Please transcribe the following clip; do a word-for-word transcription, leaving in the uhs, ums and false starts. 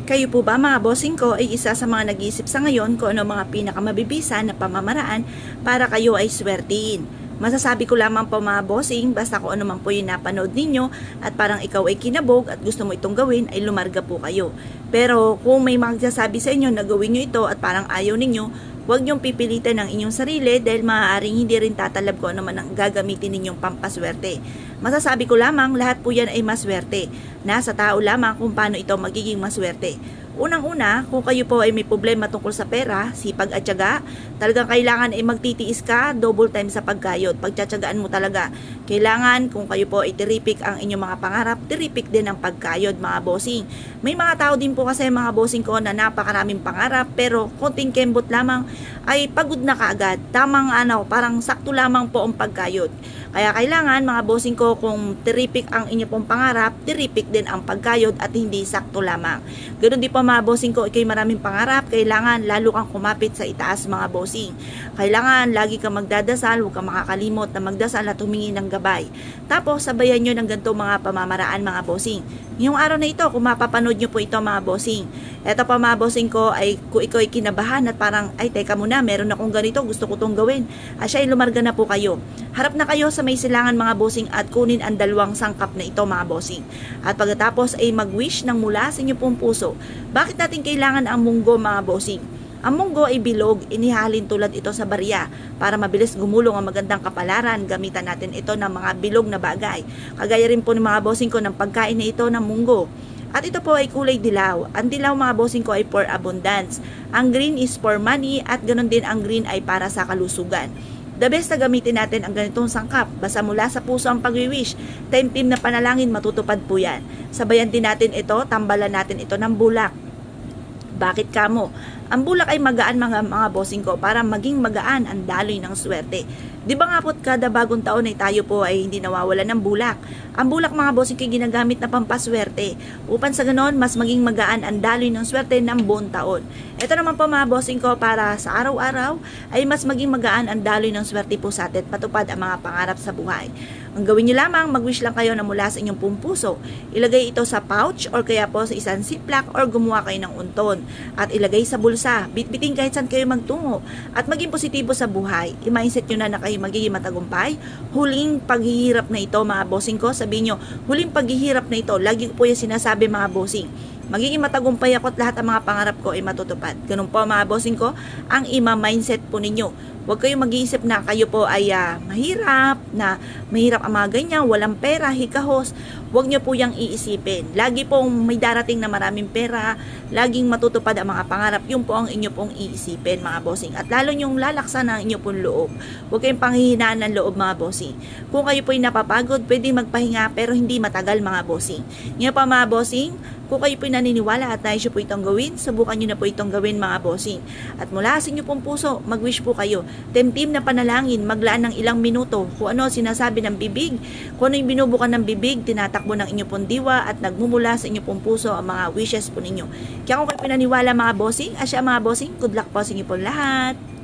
Kayo po ba mga bossing ko ay isa sa mga nag-iisip sa ngayon kung ano mga pinakamabibisa na pamamaraan para kayo ay swertiin? Masasabi ko lamang po mga bossing, basta kung ano man po yung napanood ninyo at parang ikaw ay kinabog at gusto mo itong gawin, ay lumarga po kayo. Pero kung may magsasabi sa inyo na gawin nyo ito at parang ayaw ninyo, huwag niyong pipilitan ng inyong sarili dahil maaaring hindi rin tatalab ko ano man ang gagamitin ninyong pampaswerte. Masasabi ko lamang lahat po yan ay maswerte. Nasa tao lamang kung paano ito magiging maswerte. Unang-una, kung kayo po ay may problema tungkol sa pera, sipag at tiyaga, talagang kailangan ay magtitiis ka, double time sa pagkayod. Pagtsatsagaan mo talaga. Kailangan, kung kayo po ay terrific ang inyong mga pangarap, terrific din ang pagkayod mga bossing. May mga tao din po kasi mga bossing ko na napakaraming pangarap, pero konting kembot lamang ay pagod na kaagad. Tamang ano, parang sakto lamang po ang pagkayod. Kaya kailangan mga bossing ko, kung terrific ang inyong pong pangarap, terrific din ang pagkayod at hindi sakto lamang. Ganoon din po mga bossing ko, ikay maraming pangarap, kailangan lalo kang kumapit sa itaas mga bossing. Kailangan lagi kang magdadasal, huwag kang makakalimot na magdasal at humingi ng gabay. Tapos sabayan nyo ng ganito mga pamamaraan mga bossing. Ngayong araw na ito, kung mapapanood nyo po ito mga bossing, eto pa mga bossing ko ay kung ikaw ay kinabahan at parang ay teka muna, meron akong ganito, gusto ko itong gawin. Asya ay lumarga na po kayo. Harap na kayo sa may silangan mga bossing at kunin ang dalawang sangkap na ito mga bossing. At pagkatapos ay mag-wish ng mula sa inyong pong puso. Bakit natin kailangan ang munggo mga bossing? Ang munggo ay bilog, inihalin tulad ito sa barya para mabilis gumulong ang magandang kapalaran. Gamitan natin ito ng mga bilog na bagay. Kagaya rin po ng mga bossing ko ng pagkain na ito ng munggo. At ito po ay kulay dilaw. Ang dilaw mga bossing ko ay for abundance. Ang green is for money at ganoon din ang green ay para sa kalusugan. The best na gamitin natin ang ganitong sangkap. Basta mula sa puso ang pag-wish. Time-team na panalangin, matutupad po yan. Sabayan din natin ito, tambalan natin ito ng bulak. Bakit kamo? Ang bulak ay magaan mga mga bossing ko para maging magaan ang daloy ng swerte. Di ba nga po kada bagong taon ay tayo po ay hindi nawawala ng bulak? Ang bulak mga bossing ko ginagamit na pampaswerte upang sa ganon mas maging magaan ang daloy ng swerte ng buong taon. Ito naman po mga bossing ko para sa araw-araw ay mas maging magaan ang daloy ng swerte po sa atin patupad ang mga pangarap sa buhay. Ang gawin nyo lamang, mag-wish lang kayo na mula sa inyong pong puso. Ilagay ito sa pouch or kaya po sa isang ziplock or gumawa kayo ng unton. At ilagay sa bulsa. Bitbitin kahit saan kayo magtungo. At maging positibo sa buhay. I-mindset nyo na na kayo magiging matagumpay. Huling paghihirap na ito mga bossing ko. Sabihin nyo, huling paghihirap na ito. Lagi ko po yung sinasabi mga bossing. Magiging matagumpay ako at lahat ng mga pangarap ko ay matutupad. Ganun po mga bossing ko, ang ima-mindset po ninyo. Huwag kayong mag-iisip na kayo po ay uh, mahirap, na mahirap ang mga ganyan, walang pera, hikahos. Huwag nyo po yung iisipin. Lagi pong may darating na maraming pera, laging matutupad ang mga pangarap, yun po ang inyo pong iisipin mga bossing. At lalo nyong lalaksan ang inyo pong loob. Huwag kayong panghihinaan ng loob mga bossing. Kung kayo po ay napapagod, pwede magpahinga pero hindi matagal mga bossing. Ngayon pa mga bossing, kung kayo po naniniwala at nais po itong gawin, subukan nyo na po itong gawin mga bossing. At mula sa inyo pong puso, mag-wish po kayo. Temtim na panalangin, maglaan ng ilang minuto. Kung ano sinasabi ng bibig, kung ano yung binubukan ng bibig, tinatakbo ng inyo pong diwa at nagmumula sa inyo pong puso ang mga wishes po ninyo. Kaya kung kayo pinaniwala mga bossing, asya mga bossing, good luck po sa inyo pong lahat.